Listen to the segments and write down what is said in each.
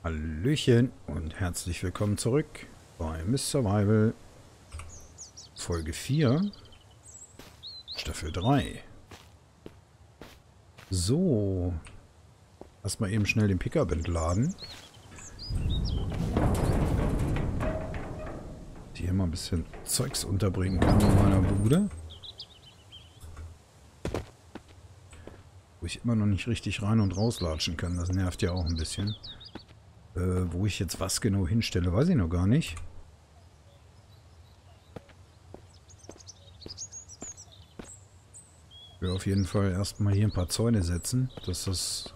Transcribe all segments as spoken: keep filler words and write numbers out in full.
Hallöchen und herzlich willkommen zurück bei Miss Survival Folge vier, Staffel drei. So, erstmal eben schnell den Pickup entladen. Die hier mal ein bisschen Zeugs unterbringen kann in meiner Bude. Wo ich immer noch nicht richtig rein und rauslatschen kann, das nervt ja auch ein bisschen. Äh, wo ich jetzt was genau hinstelle, weiß ich noch gar nicht. Ich will auf jeden Fall erstmal hier ein paar Zäune setzen, dass das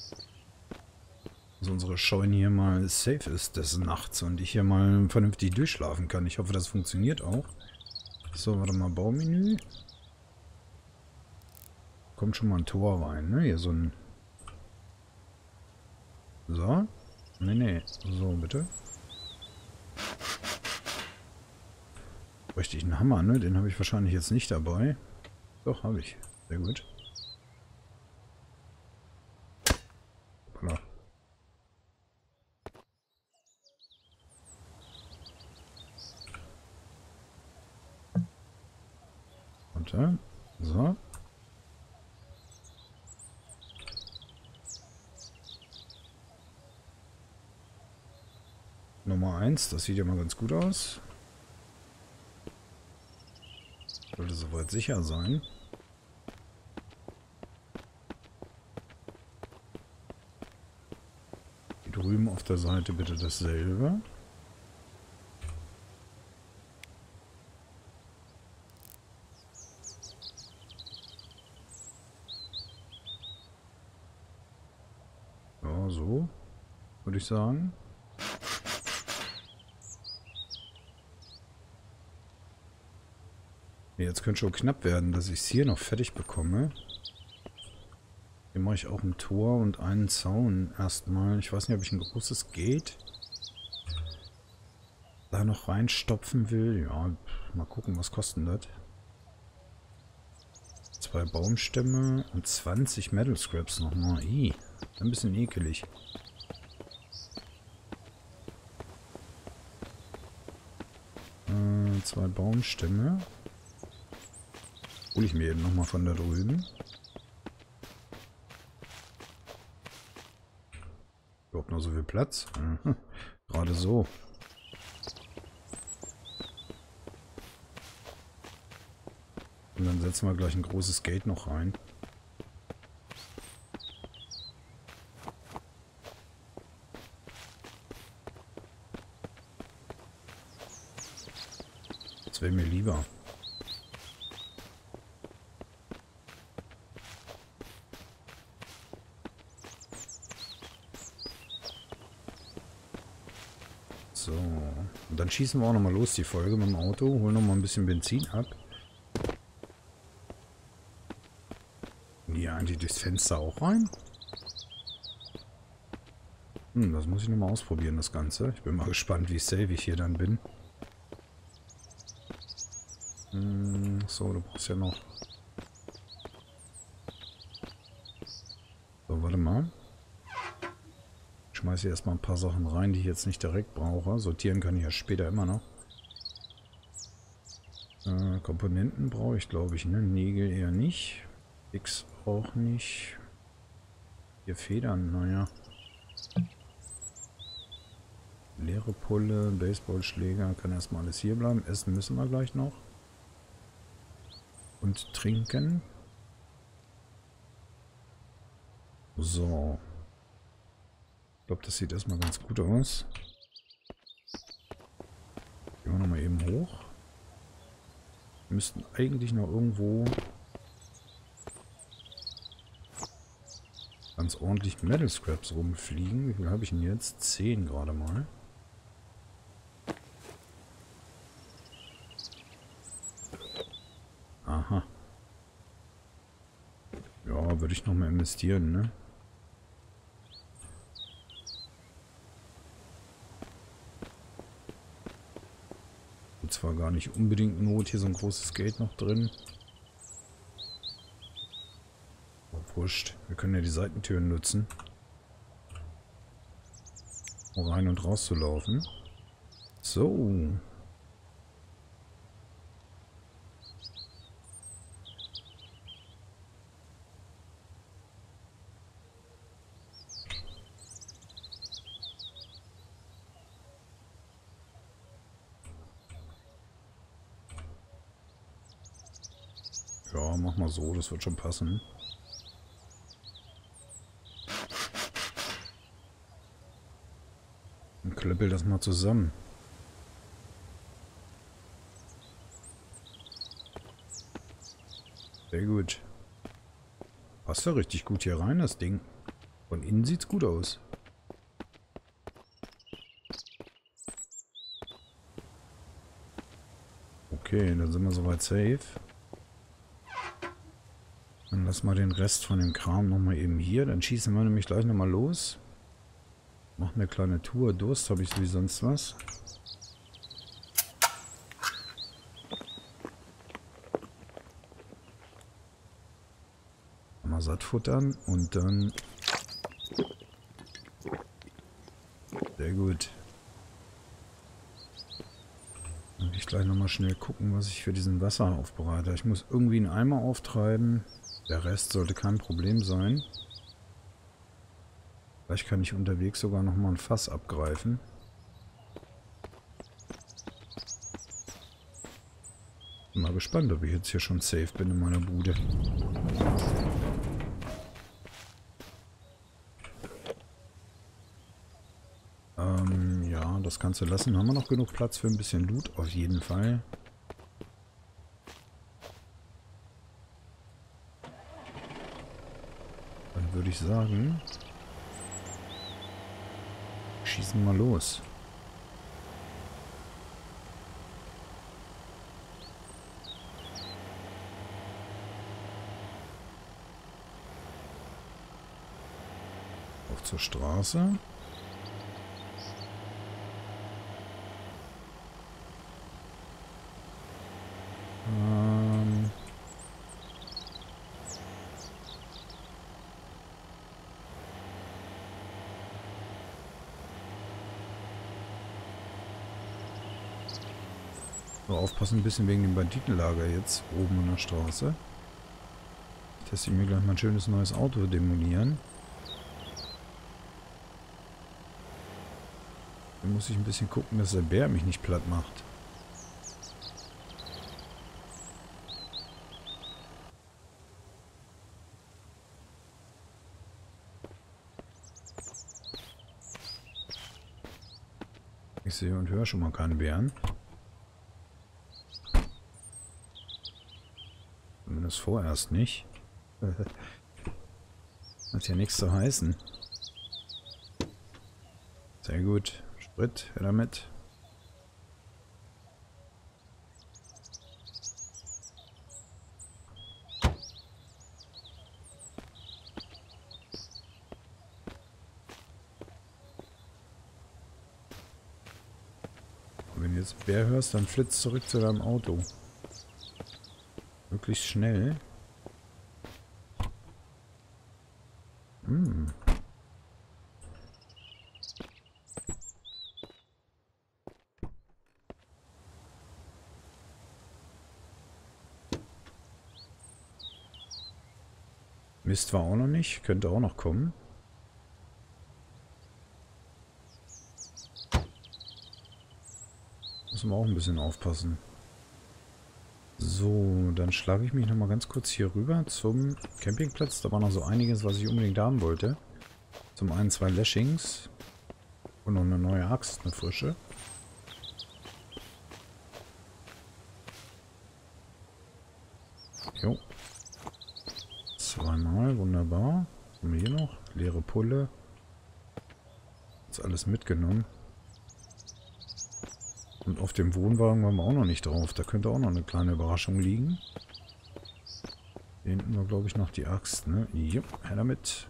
dass unsere Scheune hier mal safe ist des Nachts und ich hier mal vernünftig durchschlafen kann. Ich hoffe, das funktioniert auch. So, warte mal, Baumenü. Kommt schon mal ein Tor rein, ne? Hier so ein... So. Nee, nee. So, bitte. Bräuchte ich einen Hammer, ne? Den habe ich wahrscheinlich jetzt nicht dabei. Doch, habe ich. Sehr gut. Hoppla. Warte. So. Nummer eins, das sieht ja mal ganz gut aus. Sollte soweit sicher sein. Hier drüben auf der Seite bitte dasselbe. Ja, so würde ich sagen. Jetzt könnte schon knapp werden, dass ich es hier noch fertig bekomme. Hier mache ich auch ein Tor und einen Zaun erstmal. Ich weiß nicht, ob ich ein großes Gate da noch reinstopfen will. Ja, mal gucken, was kostet das. Zwei Baumstämme und zwanzig Metal Scraps nochmal. Ih, ein bisschen ekelig. Äh, zwei Baumstämme. Hole ich mir eben nochmal von da drüben. Überhaupt noch so viel Platz? Mhm. Gerade so. Und dann setzen wir gleich ein großes Gate noch rein. Das wäre mir lieber. So, und dann schießen wir auch nochmal los die Folge mit dem Auto, holen nochmal ein bisschen Benzin ab. Und hier eigentlich durchs Fenster auch rein? Hm, das muss ich nochmal ausprobieren, das Ganze. Ich bin mal gespannt, wie safe ich hier dann bin. Hm, so, du brauchst ja noch... So, warte mal. Ich schmeiße erstmal ein paar Sachen rein, die ich jetzt nicht direkt brauche. Sortieren kann ich ja später immer noch. Äh, Komponenten brauche ich, glaube ich, ne? Nägel eher nicht. X auch nicht. Hier Federn, naja. Leere Pulle, Baseballschläger, kann erstmal alles hier bleiben. Essen müssen wir gleich noch. Und trinken. So. Ich glaube, das sieht erstmal ganz gut aus. Gehen wir nochmal eben hoch. Wir müssten eigentlich noch irgendwo ganz ordentlich Metal Scraps rumfliegen. Wie viel habe ich denn jetzt? zehn gerade mal. Aha. Ja, würde ich nochmal investieren, ne? Und zwar gar nicht unbedingt Not, hier so ein großes Gate noch drin. Oh, wurscht. Wir können ja die Seitentüren nutzen. um rein und raus zu laufen. So. Ja, mach mal so, das wird schon passen. Und klöppel das mal zusammen. Sehr gut. Passt ja richtig gut hier rein, das Ding. Von innen sieht's gut aus. Okay, dann sind wir soweit safe. Dann lassen wir den Rest von dem Kram nochmal eben hier. Dann schießen wir nämlich gleich nochmal los. Machen eine kleine Tour. Durst habe ich wie sonst was. Mal satt futtern und dann... Sehr gut. Dann will ich gleich nochmal schnell gucken, was ich für diesen Wasser aufbereite. Ich muss irgendwie einen Eimer auftreiben. Der Rest sollte kein Problem sein. Vielleicht kann ich unterwegs sogar nochmal ein Fass abgreifen. Bin mal gespannt, ob ich jetzt hier schon safe bin in meiner Bude. Ähm, ja, das kannst du lassen. Haben wir noch genug Platz für ein bisschen Loot? Auf jeden Fall. Dann würde ich sagen... Schießen mal los. Auf zur Straße. Ähm... So, aufpassen ein bisschen wegen dem Banditenlager jetzt oben an der Straße. Teste ich mir gleich mal ein schönes neues Auto demolieren. Dann muss ich ein bisschen gucken, dass der Bär mich nicht platt macht. Ich sehe und höre schon mal keinen Bären. Zumindest vorerst nicht. Hat ja nichts zu heißen. Sehr gut. Sprit, her damit. Und wenn du jetzt Bär hörst, dann flitzt zurück zu deinem Auto. Möglichst schnell. Hm. Mist war auch noch nicht. Könnte auch noch kommen. Müssen wir auch ein bisschen aufpassen. So, dann schlage ich mich nochmal ganz kurz hier rüber zum Campingplatz. Da war noch so einiges, was ich unbedingt haben wollte. Zum einen zwei Lashings. Und noch eine neue Axt, eine frische. Jo. Zweimal, wunderbar. Was haben wir hier noch? Leere Pulle. Ist alles mitgenommen. Und auf dem Wohnwagen waren wir auch noch nicht drauf. Da könnte auch noch eine kleine Überraschung liegen. Hier hinten war, glaube ich, noch die Axt, ne? Jupp, her damit.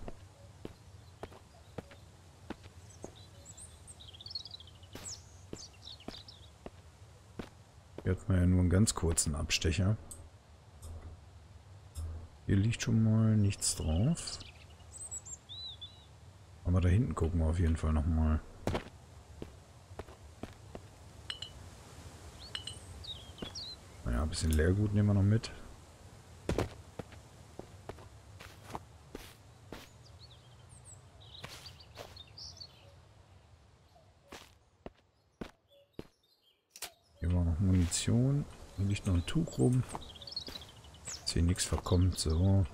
Hier hat man ja nur einen ganz kurzen Abstecher. Hier liegt schon mal nichts drauf. Aber da hinten gucken wir auf jeden Fall nochmal. bisschen Leergut nehmen wir noch mit. Hier war noch Munition. Hier liegt noch ein Tuch rum. Dass hier nichts verkommt. So.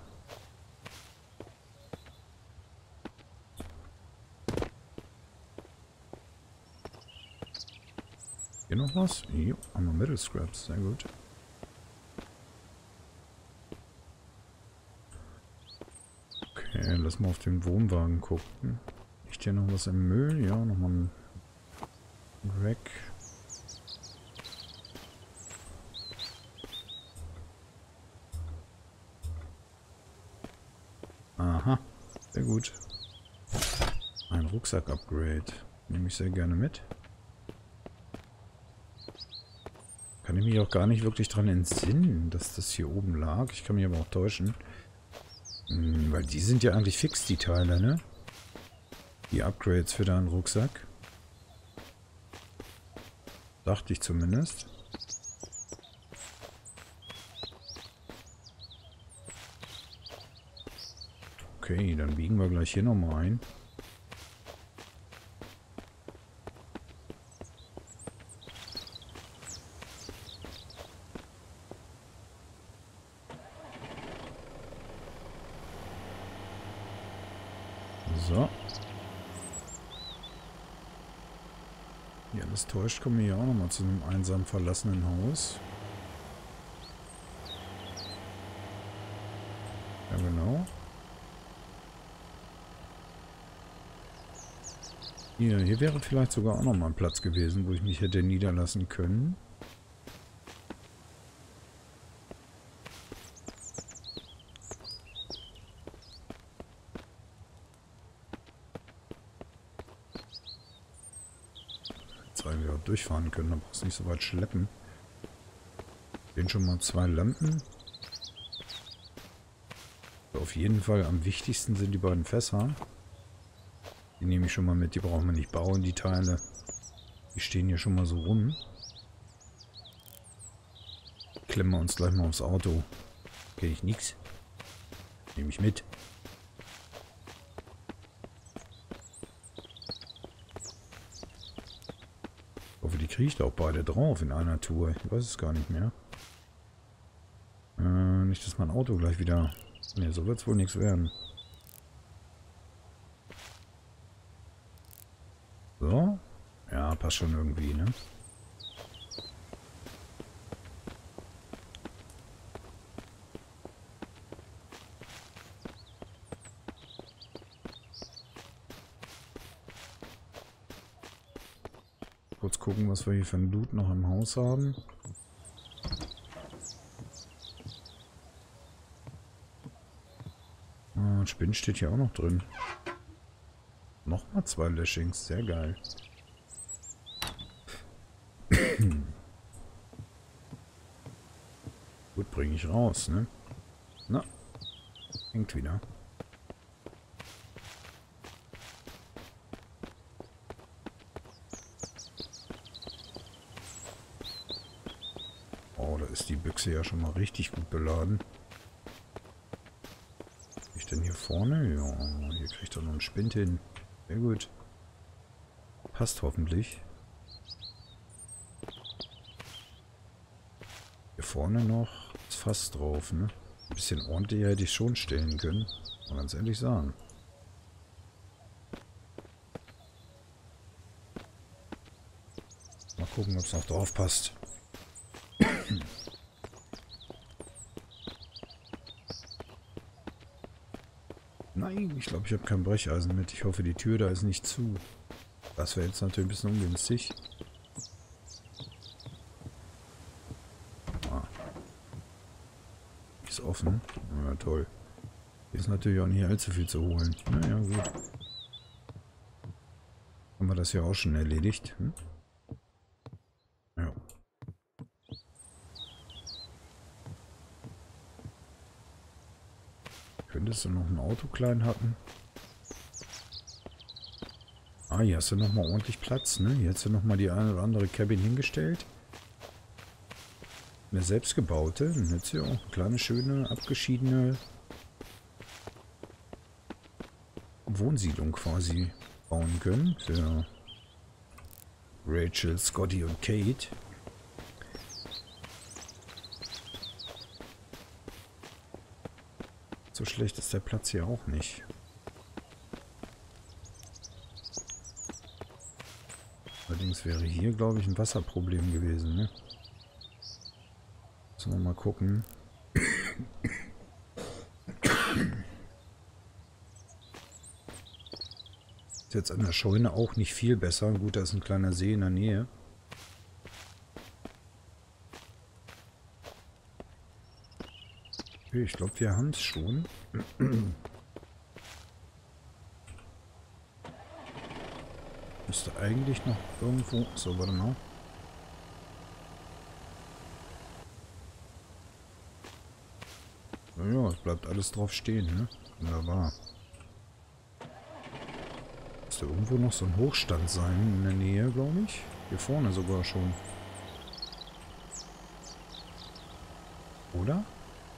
Hier noch was? Jo, haben wir Metal Scraps. Sehr gut. Okay, lass mal auf den Wohnwagen gucken. Liegt hier noch was im Müll? Ja, nochmal ein Rack. Aha, sehr gut. Ein Rucksack-Upgrade. Nehme ich sehr gerne mit. Kann ich mich auch gar nicht wirklich dran entsinnen, dass das hier oben lag. Ich kann mich aber auch täuschen. Hm, weil die sind ja eigentlich fix, die Teile, ne? Die Upgrades für deinen Rucksack. Dachte ich zumindest. Okay, dann biegen wir gleich hier nochmal ein. So. Ja, das täuscht, kommen wir hier auch nochmal zu einem einsam verlassenen Haus. Ja, genau. Hier, hier wäre vielleicht sogar auch nochmal ein Platz gewesen, wo ich mich hätte niederlassen können. Weil wir auch durchfahren können, dann brauchst du nicht so weit schleppen. Stehen schon mal zwei Lampen. Auf jeden Fall am wichtigsten sind die beiden Fässer. Die nehme ich schon mal mit, die brauchen wir nicht bauen, die Teile. Die stehen hier schon mal so rum. Klemmen wir uns gleich mal aufs Auto. Kenne ich nichts. Nehme ich mit. Ich hoffe, die kriege ich da auch beide drauf in einer Tour. Ich weiß es gar nicht mehr. Äh, nicht, dass mein Auto gleich wieder... Ne, so wird es wohl nichts werden. So. Ja, passt schon irgendwie, ne? Kurz gucken, was wir hier für ein Loot noch im Haus haben. Ah, Spinn steht hier auch noch drin. Nochmal zwei Lashings, sehr geil. Gut, bringe ich raus, ne? Na, hängt wieder. Oh, da ist die Büchse ja schon mal richtig gut beladen. Ich denn hier vorne? Ja, hier kriegt er noch einen Spind hin. Sehr gut. Passt hoffentlich. Hier vorne noch ist fast drauf, ne? Ein bisschen ordentlicher hätte ich schon stellen können. Muss man ganz ehrlich sagen. Mal gucken, ob es noch drauf passt. Nein, ich glaube, ich habe kein Brecheisen mit. Ich hoffe, die Tür da ist nicht zu. Das wäre jetzt natürlich ein bisschen ungünstig. Ah. Ist offen. Ja, toll. Hier ist natürlich auch nicht allzu viel zu holen. Naja, gut. Haben wir das ja auch schon erledigt. Hm? Ja. Könntest du noch ein Auto klein hatten? Ah, hier hast du nochmal ordentlich Platz, ne? Hier hast du nochmal die eine oder andere Cabin hingestellt. Eine selbstgebaute. Dann hätte sie auch eine kleine, schöne, abgeschiedene Wohnsiedlung quasi bauen können. Für Rachel, Scotty und Kate. So schlecht ist der Platz hier auch nicht. Allerdings wäre hier, glaube ich, ein Wasserproblem gewesen, ne? Müssen wir mal gucken. Ist jetzt an der Scheune auch nicht viel besser. Gut, da ist ein kleiner See in der Nähe. Okay, ich glaube, wir haben es schon. Müsste eigentlich noch irgendwo... So, warte mal. Naja, es bleibt alles drauf stehen, ne? Wunderbar. Müsste irgendwo noch so ein Hochstand sein in der Nähe, glaube ich. Hier vorne sogar schon. Oder?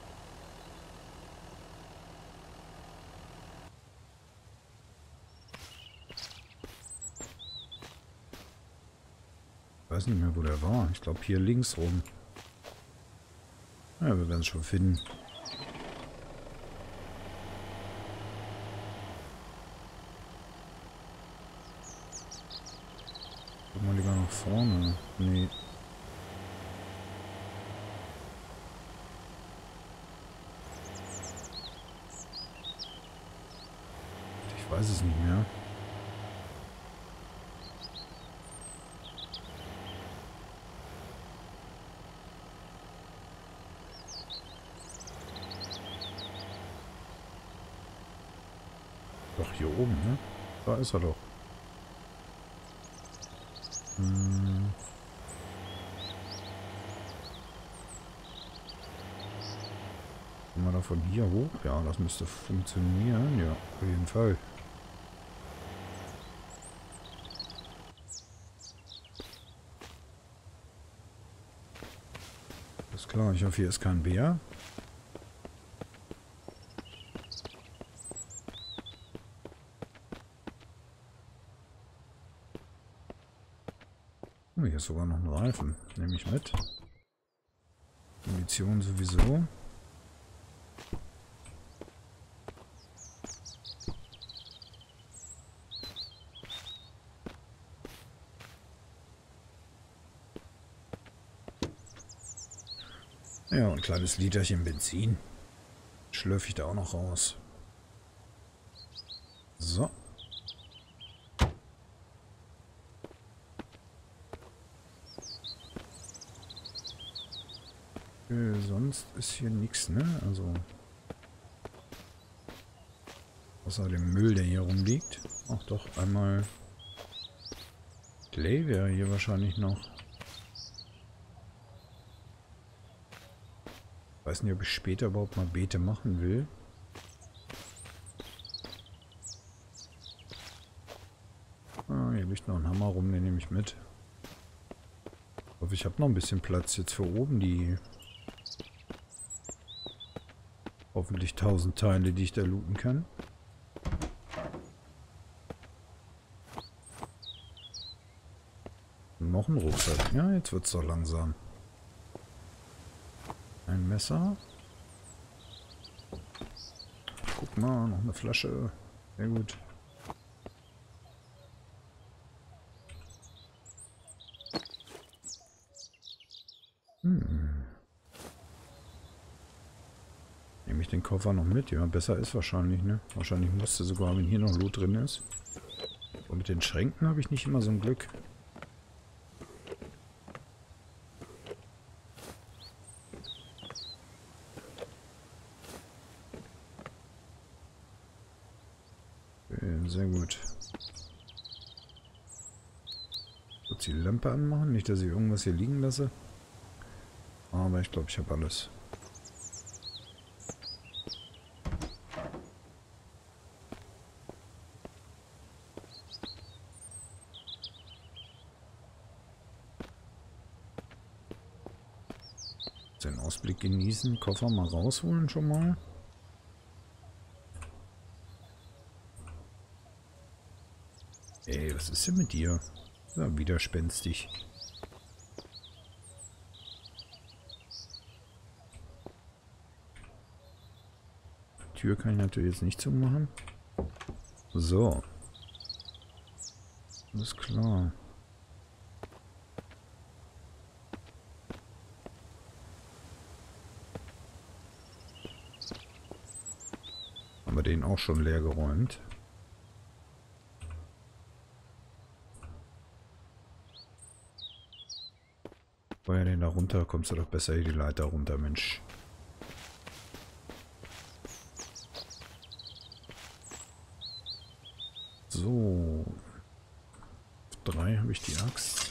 Ich weiß nicht mehr, wo der war. Ich glaube hier links rum. Ja, wir werden es schon finden. Guck mal lieber nach vorne. Nee. Ich weiß es nicht mehr. Doch, hier oben, ne? Da ist er doch. Hm. Kommen wir da von hier hoch? Ja, das müsste funktionieren. Ja, auf jeden Fall. Ist klar, ich hoffe, hier ist kein Bär. Oh, hier ist sogar noch ein Reifen. Nehme ich mit. Munition sowieso. Ja, ein kleines Literchen Benzin. Schlürfe ich da auch noch raus. So. Äh, sonst ist hier nichts, ne? Also. Außer dem Müll, der hier rumliegt. Ach doch, einmal. Clay wäre hier wahrscheinlich noch. Ich weiß nicht, ob ich später überhaupt mal Beete machen will. Ah, hier liegt noch ein Hammer rum, den nehme ich mit. Ich hoffe, ich habe noch ein bisschen Platz jetzt für oben die hoffentlich tausend Teile, die ich da looten kann. Noch ein Rucksack. Ja, jetzt wird es doch langsam. Ein Messer. Guck mal, noch eine Flasche. Sehr gut. Hm. Nehme ich den Koffer noch mit? Ja, besser ist wahrscheinlich, ne? Wahrscheinlich musste sogar, wenn hier noch Loot drin ist. Und mit den Schränken habe ich nicht immer so ein Glück. Sehr gut. Kurz die Lampe anmachen, nicht, dass ich irgendwas hier liegen lasse. Aber ich glaube, ich habe alles. Den Ausblick genießen. Koffer mal rausholen schon mal. Ey, was ist denn mit dir? Ja, widerspenstig. Tür kann ich natürlich jetzt nicht zumachen. So. Alles klar. Haben wir den auch schon leer geräumt. Feuer den da runter, kommst du doch besser hier die Leiter runter, Mensch. So. Auf drei habe ich die Axt.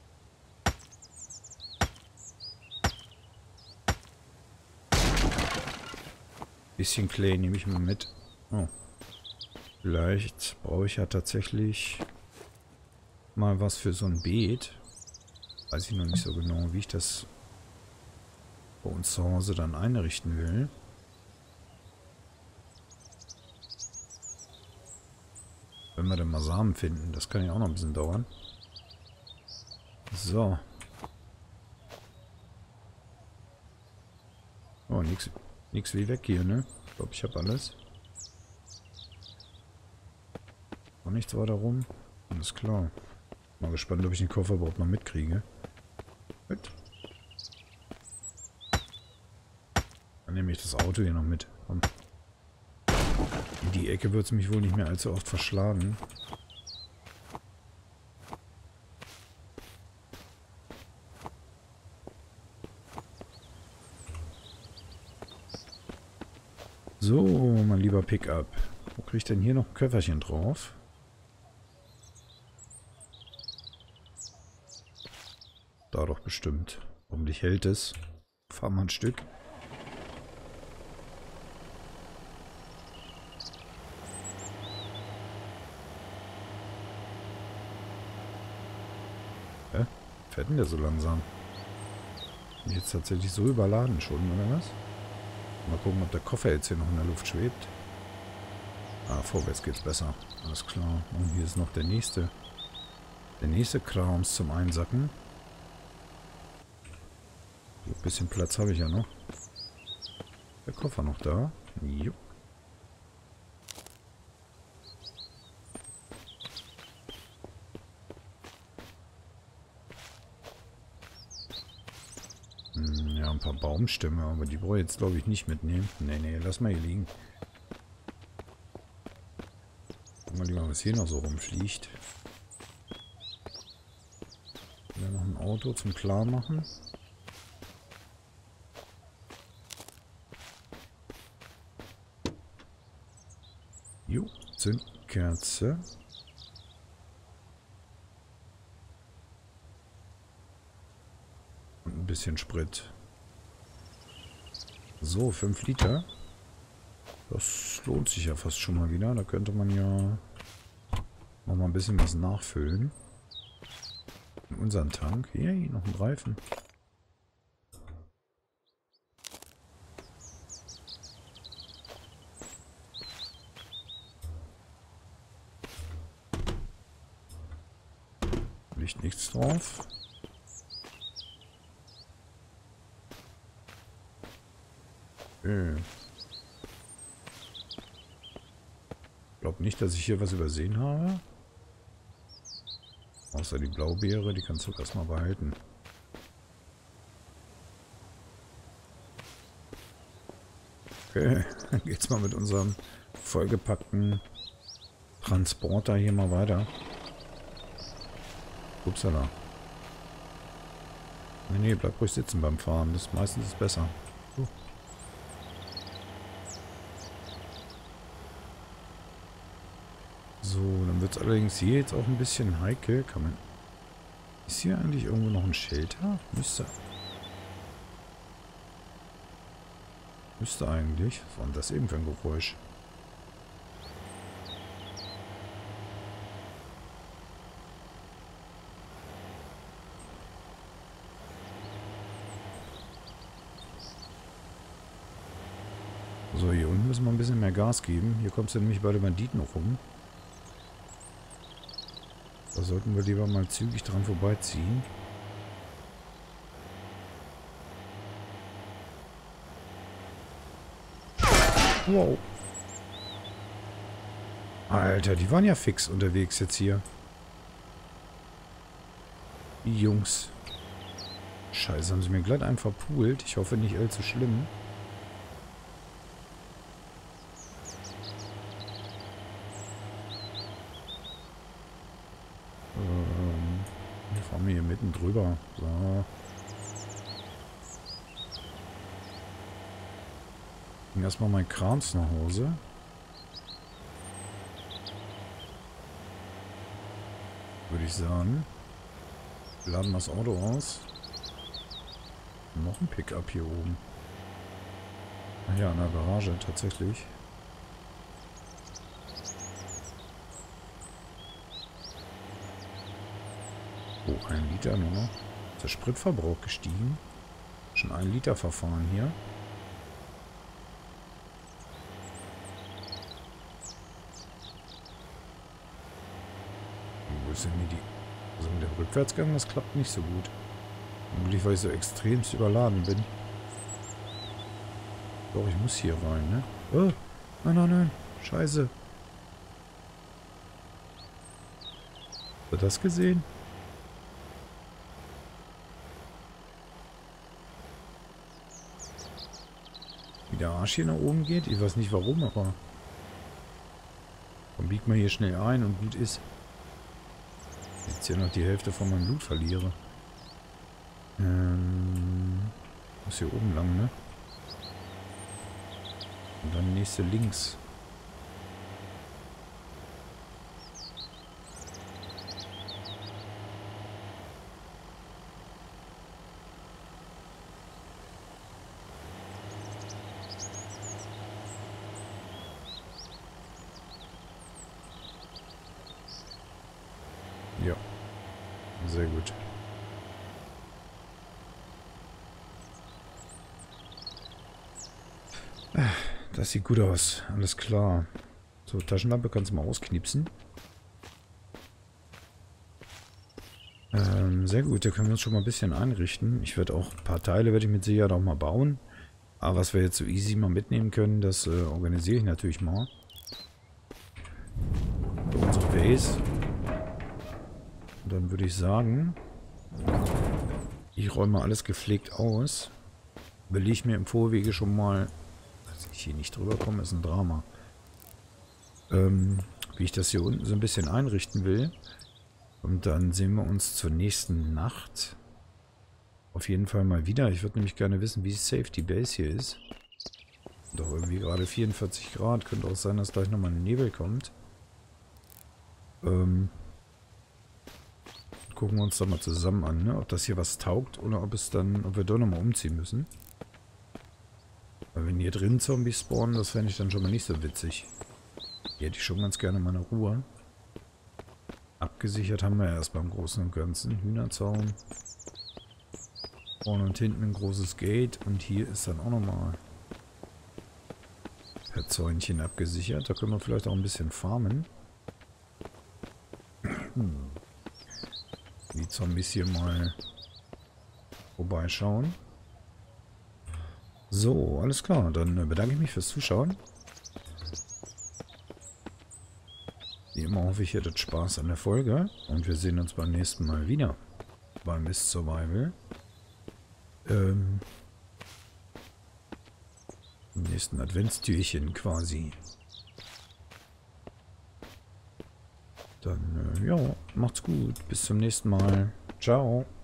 Bisschen Clay nehme ich mal mit. Oh. Vielleicht brauche ich ja tatsächlich mal was für so ein Beet. Weiß ich noch nicht so genau, wie ich das bei uns zu Hause dann einrichten will. Wenn wir dann mal Samen finden, das kann ja auch noch ein bisschen dauern. So. Oh, nix, nix wie weg hier, ne? Ich glaube, ich habe alles. Noch nichts weiter rum. Alles klar. Mal gespannt, ob ich den Koffer überhaupt noch mitkriege. Gut. Dann nehme ich das Auto hier noch mit. Komm. In die Ecke wird es mich wohl nicht mehr allzu oft verschlagen. So, mein lieber Pickup. Wo kriege ich denn hier noch ein Köfferchen drauf? Da doch bestimmt. Hoffentlich hält es. Fahr mal ein Stück. Hä? Fährt denn der so langsam? Bin ich jetzt tatsächlich so überladen schon, oder was? Mal gucken, ob der Koffer jetzt hier noch in der Luft schwebt. Ah, vorwärts geht's besser. Alles klar. Und hier ist noch der nächste. Der nächste Krams zum Einsacken. Ein bisschen Platz habe ich ja noch. Der Koffer noch da. Jupp. Ja, ein paar Baumstämme, aber die brauche ich jetzt glaube ich nicht mitnehmen. Nee, nee, lass mal hier liegen. Guck mal lieber, was hier noch so rumfliegt. Ja, noch ein Auto zum Klarmachen. Jo, Zündkerze. Und ein bisschen Sprit. So, fünf Liter. Das lohnt sich ja fast schon mal wieder. Da könnte man ja noch mal ein bisschen was nachfüllen. In unseren Tank. Yay, noch ein Reifen. Liegt nichts drauf. Okay. Ich glaube nicht, dass ich hier was übersehen habe. Außer die Blaubeere, die kannst du erstmal behalten. Okay, dann geht's mal mit unserem vollgepackten Transporter hier mal weiter. Upsala. Nee, nee, bleib ruhig sitzen beim Fahren. Das ist meistens besser. Uh. So, dann wird es allerdings hier jetzt auch ein bisschen heikel. Kann man... Ist hier eigentlich irgendwo noch ein Shelter? Müsste... Müsste eigentlich. Was war denn das eben für ein Geräusch? So, hier unten müssen wir ein bisschen mehr Gas geben. Hier kommst du nämlich bei den Banditen rum. Da sollten wir lieber mal zügig dran vorbeiziehen. Wow. Alter, die waren ja fix unterwegs jetzt hier. Die Jungs. Scheiße, haben sie mir glatt einen verpult. Ich hoffe nicht allzu schlimm. Ähm, wir fahren wir hier mitten drüber. So. Bring erstmal mein Krams nach Hause. Würde ich sagen. Wir laden das Auto aus. Noch ein Pickup hier oben. Ach ja, in der Garage tatsächlich. Oh, ein Liter nur noch. Ist der Spritverbrauch gestiegen? Schon ein Liter verfahren hier. Wo ist denn hier die... Also mit dem Rückwärtsgang, das klappt nicht so gut. Vermutlich, weil ich so extremst überladen bin. Doch, ich muss hier rein, ne? Oh, nein, nein, nein. Scheiße. Hast du das gesehen? Wie der Arsch hier nach oben geht? Ich weiß nicht warum, aber... Dann biegt man hier schnell ein und gut ist. Jetzt hier noch die Hälfte von meinem Blut verliere. Ähm, muss hier oben lang, ne? Und dann nächste links. Ja, sehr gut. Das sieht gut aus. Alles klar. So, Taschenlampe kannst du mal ausknipsen. Ähm, sehr gut. Da können wir uns schon mal ein bisschen einrichten. Ich werde auch ein paar Teile werde ich mit Sicherheit auch mal bauen. Aber was wir jetzt so easy mal mitnehmen können, das äh, organisiere ich natürlich mal. Für unsere Base. Und dann würde ich sagen, ich räume alles gepflegt aus. Belege mir im Vorwege schon mal... Dass ich hier nicht drüber komme, ist ein Drama. Ähm, wie ich das hier unten so ein bisschen einrichten will. Und dann sehen wir uns zur nächsten Nacht auf jeden Fall mal wieder. Ich würde nämlich gerne wissen, wie safe die Base hier ist. Doch irgendwie gerade vierundvierzig Grad. Könnte auch sein, dass gleich nochmal ein Nebel kommt. Ähm, gucken wir uns da mal zusammen an, ne? Ob das hier was taugt oder ob es dann, ob wir doch nochmal umziehen müssen. Weil wenn hier drin Zombies spawnen, das fände ich dann schon mal nicht so witzig. Hier hätte ich schon ganz gerne meine Ruhe. Abgesichert haben wir ja erstmal im Großen und Ganzen. Hühnerzaun. Vorne und hinten ein großes Gate. Und hier ist dann auch nochmal per Zäunchen abgesichert. Da können wir vielleicht auch ein bisschen farmen. Hm. Die Zombies hier mal vorbeischauen. So, alles klar. Dann bedanke ich mich fürs Zuschauen. Wie immer hoffe ich, ihr hattet Spaß an der Folge. Und wir sehen uns beim nächsten Mal wieder. Beim Mist Survival. Ähm, Im nächsten Adventstürchen quasi. Dann, äh, ja, macht's gut. Bis zum nächsten Mal. Ciao.